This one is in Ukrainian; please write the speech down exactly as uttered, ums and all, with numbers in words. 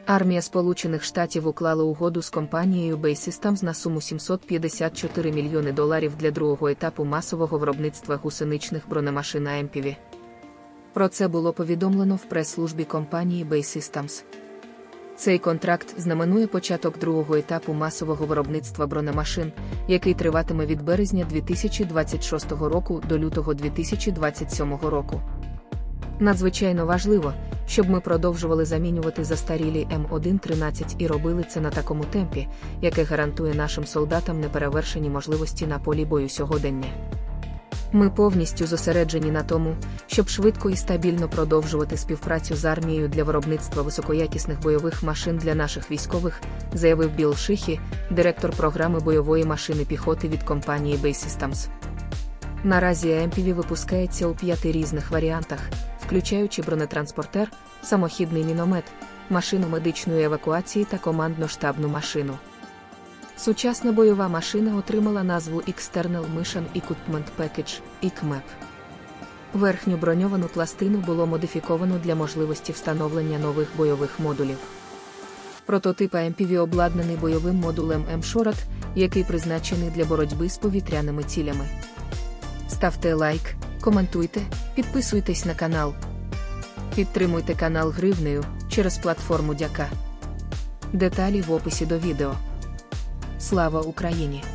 Армія Сполучених Штатів уклала угоду з компанією Bay Systems на суму сімсот п'ятдесят чотири мільйони доларів для другого етапу масового виробництва гусеничних бронемашин ей ем пі ві. Про це було повідомлено в прес-службі компанії Bay Systems. Цей контракт знаменує початок другого етапу масового виробництва бронемашин, який триватиме від березня дві тисячі двадцять шостого року до лютого дві тисячі двадцять сьомого року. Надзвичайно важливо, щоб ми продовжували замінювати застарілі ем один тринадцять і робили це на такому темпі, яке гарантує нашим солдатам неперевершені можливості на полі бою сьогодення. Ми повністю зосереджені на тому, щоб швидко і стабільно продовжувати співпрацю з армією для виробництва високоякісних бойових машин для наших військових, заявив Білл Шихі, директор програми бойової машини піхоти від компанії Bay Systems. Наразі ей ем пі ві випускається у п'яти різних варіантах, включаючи бронетранспортер, самохідний міномет, машину медичної евакуації та командно-штабну машину. Сучасна бойова машина отримала назву External Mission Equipment Package – і кі ем і пі. Верхню броньовану пластину було модифіковано для можливості встановлення нових бойових модулів. Прототип ей ем пі ві обладнаний бойовим модулем М-Шорат, який призначений для боротьби з повітряними цілями. Ставте лайк, коментуйте, підписуйтесь на канал. Підтримуйте канал гривнею через платформу Дяка. Деталі в описі до відео. Слава Україні!